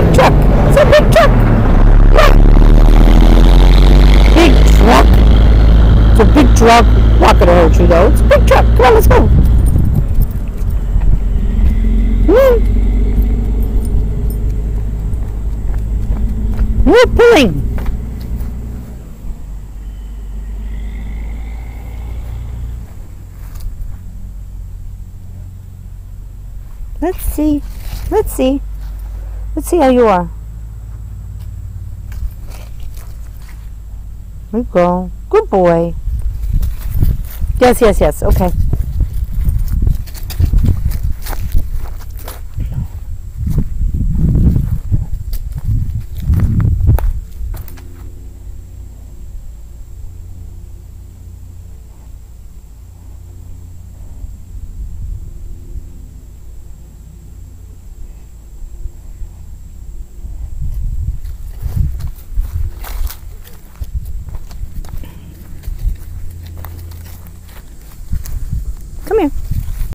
big truck. It's a big truck. Yeah. Big truck. It's a big truck. Not gonna hurt you though. It's a big truck. Come on, let's go. We're pulling. Let's see. Let's see. Let's see how you are. There you go. Good boy. Yes, yes, yes. Okay. Come here.